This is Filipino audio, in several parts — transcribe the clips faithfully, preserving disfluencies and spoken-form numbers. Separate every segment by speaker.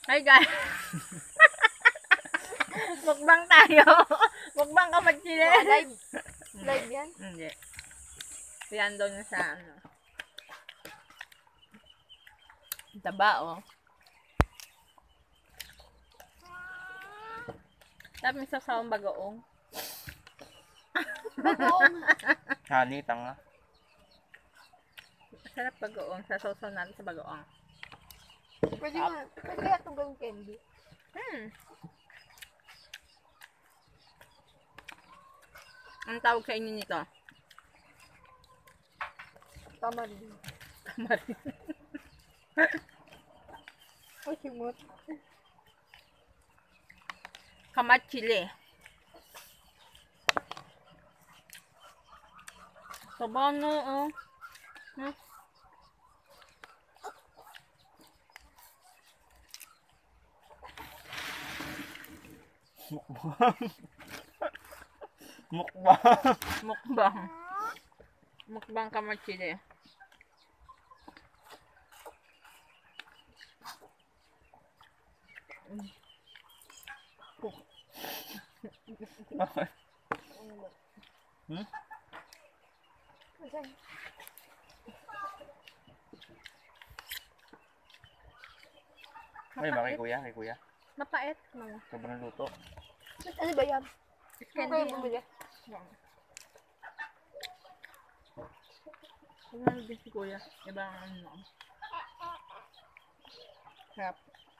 Speaker 1: Hi guys! Mukbang tayo! Mukbang ka mag-chile!
Speaker 2: Oh, live. Live yan?
Speaker 1: Hindi. Yan daw na sa ano. Taba oh. Tapos may sasawang bagoong.
Speaker 2: Bagoong.
Speaker 3: Hani, tanga.
Speaker 1: Sarap bagoong. Sasaw-saw natin sa bagoong.
Speaker 2: Pwede nga. Pwede kaya itong gawing candy.
Speaker 1: Hmm. Ang tawag sa inyo nito?
Speaker 2: Tamarind.
Speaker 1: Tamarin.
Speaker 2: Ay, simot.
Speaker 1: Kamachile. Sabano oh. Hmm.
Speaker 3: Mukbang. Mukbang.
Speaker 1: Mukbang. Mukbang kamachile.
Speaker 3: Hmm?
Speaker 2: Asan?
Speaker 3: Ay, ba kay kuya, kay kuya.
Speaker 1: Mapait. Mama.
Speaker 3: Sobrang luto.
Speaker 2: Ba't ano ba yan? Ano
Speaker 1: Candy.
Speaker 2: kayo bumili?
Speaker 1: Ano din si kuya? Ibang ano. Sarap.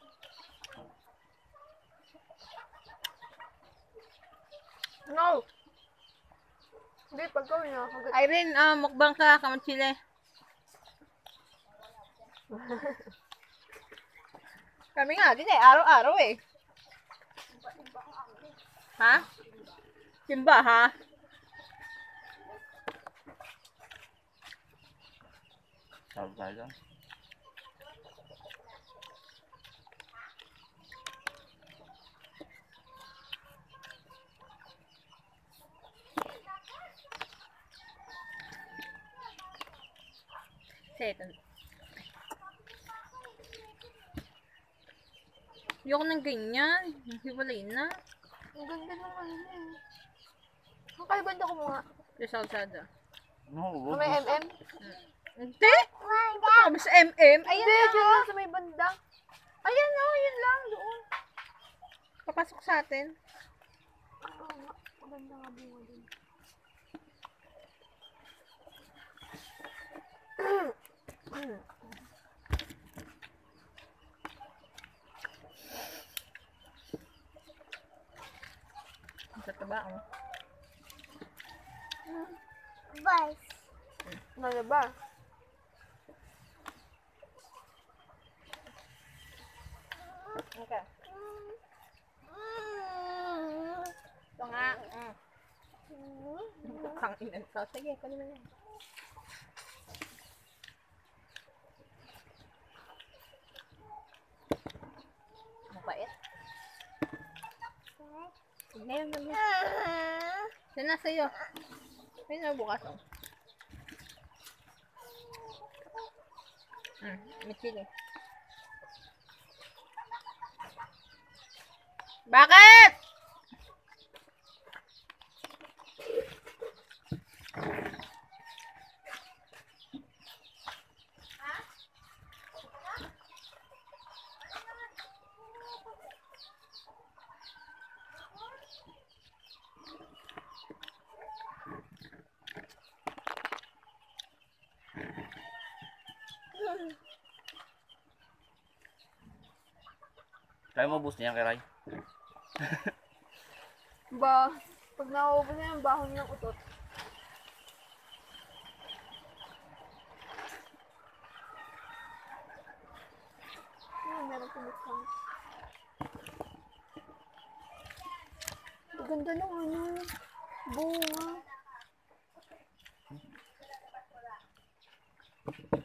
Speaker 2: No! Hindi, pag gawin na. Hanggat...
Speaker 1: Irene, ah, mukbang ka, kamachile.
Speaker 2: Kami nga din eh. Araw-araw eh.
Speaker 1: Ha? Simba, ha?
Speaker 3: Tawag tayo dyan.
Speaker 1: Setan. Ayoko ng ganyan. Hiwalay na.
Speaker 2: Ang ganda ng ano niya. Ang kalganda ko mga.
Speaker 1: Sa salsada.
Speaker 3: No,
Speaker 2: May M M?
Speaker 1: Hindi! Kami sa M M.
Speaker 2: Ayan Hindi, na. Dyan lang sa may banda.
Speaker 1: Ayan o, yun lang. Doon. Papasok sa atin.
Speaker 2: Oo nga. Ang ganda nga bunga din.
Speaker 1: Sa taba o.
Speaker 2: Bye. Ano ba?
Speaker 1: Okay. Ito nga. Mm. Kang inan ka. Sige, kunin mo na. Mabait. Ngayon na niya. Yan na sa'yo. Ayun na bukas o. Hmm, may chili. Bakit?
Speaker 3: Kaya mo boost niya kay Ray.
Speaker 2: Ba, pag nauubos na yung bahon ng utot. Ano, meron pumitkang. Ang ganda ng ano, bunga.